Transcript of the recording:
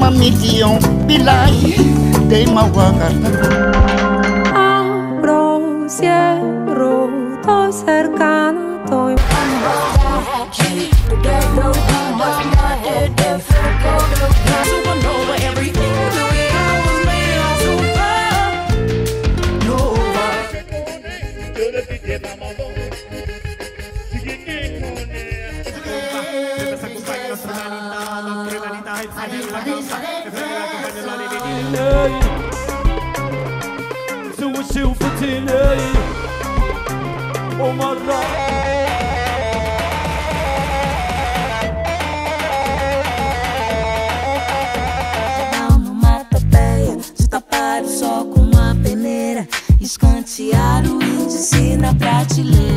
million bilai de mawagata. Abro, cierro, estoy cercana, estoy. سوى شوفتي لي ومرة numa tapeia de tapar o sol com uma peneira, escantear o índice na prateleira.